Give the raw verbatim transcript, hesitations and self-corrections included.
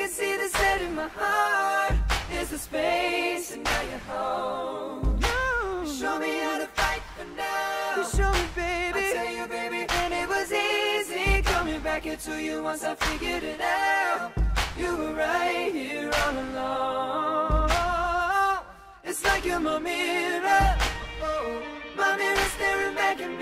can see the set in my heart. There's a space and now you're home. You show me how to fight for now. You show me, baby. I tell you, baby, and it was easy coming back into you once I figured it out. You were right here all along. It's like you're my mirror. Oh, my mirror staring back at me.